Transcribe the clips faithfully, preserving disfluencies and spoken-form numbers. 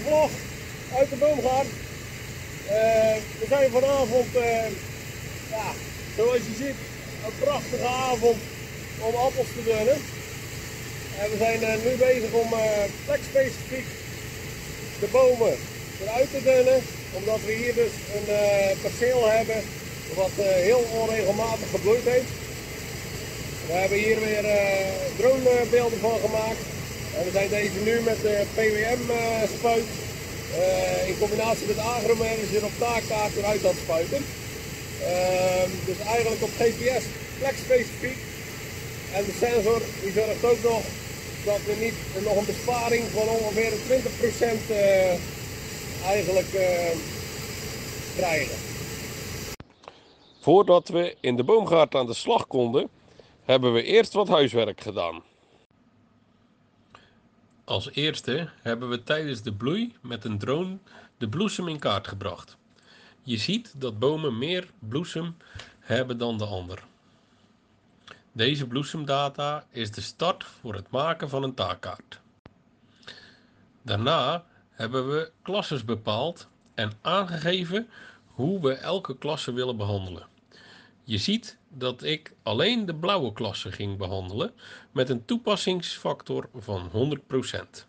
vlog uit de boomgaard. Uh, we zijn vanavond, uh, ja, zoals je ziet, een prachtige avond om appels te dunnen. En we zijn uh, nu bezig om uh, plekspecifiek de bomen eruit te dunnen, omdat we hier dus een uh, perceel hebben wat uh, heel onregelmatig gebloeid heeft. We hebben hier weer uh, dronebeelden van gemaakt. En we zijn deze nu met de P W M uh, spuit uh, in combinatie met agromanager op taakkaart eruit aan het spuiten. Uh, dus eigenlijk op G P S plekspecifiek. En de sensor die zorgt ook nog dat we niet nog een besparing van ongeveer twintig procent uh, eigenlijk uh, krijgen. Voordat we in de boomgaard aan de slag konden, hebben we eerst wat huiswerk gedaan. Als eerste hebben we tijdens de bloei met een drone de bloesem in kaart gebracht. Je ziet dat bomen meer bloesem hebben dan de ander. Deze bloesemdata is de start voor het maken van een taakkaart. Daarna hebben we klasses bepaald en aangegeven hoe we elke klasse willen behandelen. Je ziet dat ik alleen de blauwe klasse ging behandelen met een toepassingsfactor van honderd procent.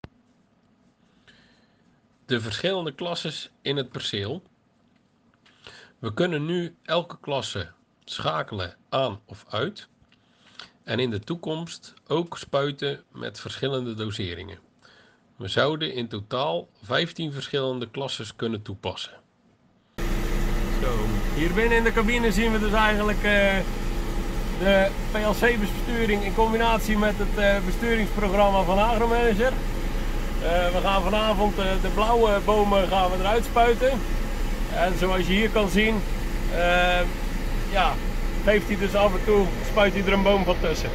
De verschillende klasses in het perceel. We kunnen nu elke klasse schakelen aan of uit. En in de toekomst ook spuiten met verschillende doseringen. We zouden in totaal vijftien verschillende klasses kunnen toepassen. Zo, hier binnen in de cabine zien we dus eigenlijk uh, de P L C-besturing in combinatie met het uh, besturingsprogramma van agromanager. Uh, we gaan vanavond uh, de blauwe bomen gaan we eruit spuiten. En zoals je hier kan zien, uh, ja, geeft hij dus af en toe, spuit hij er een boom van tussen.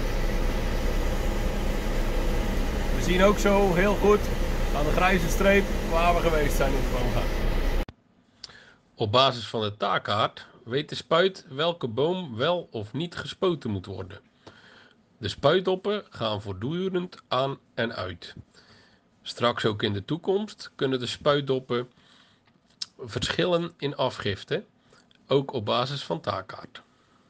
We zien ook zo heel goed aan de grijze streep waar we geweest zijn in de boomgaard. Op basis van de taakkaart weet de spuit welke boom wel of niet gespoten moet worden. De spuitdoppen gaan voortdurend aan en uit. Straks ook in de toekomst kunnen de spuitdoppen verschillen in afgifte, ook op basis van taakkaart.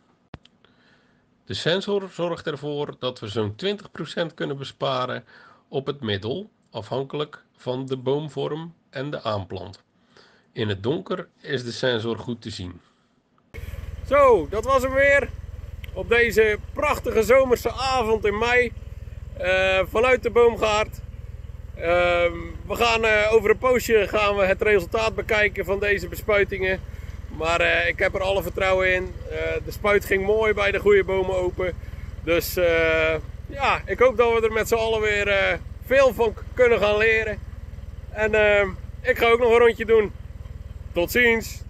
De sensor zorgt ervoor dat we zo'n twintig procent kunnen besparen op het middel, afhankelijk van de boomvorm en de aanplant. In het donker is de sensor goed te zien. Zo, dat was hem weer. Op deze prachtige zomerse avond in mei. Uh, vanuit de boomgaard. Uh, we gaan uh, over een poosje gaan we het resultaat bekijken van deze bespuitingen. Maar uh, ik heb er alle vertrouwen in. Uh, de spuit ging mooi bij de goede bomen open. Dus uh, ja, ik hoop dat we er met z'n allen weer uh, veel van kunnen gaan leren. En uh, ik ga ook nog een rondje doen. Tot ziens!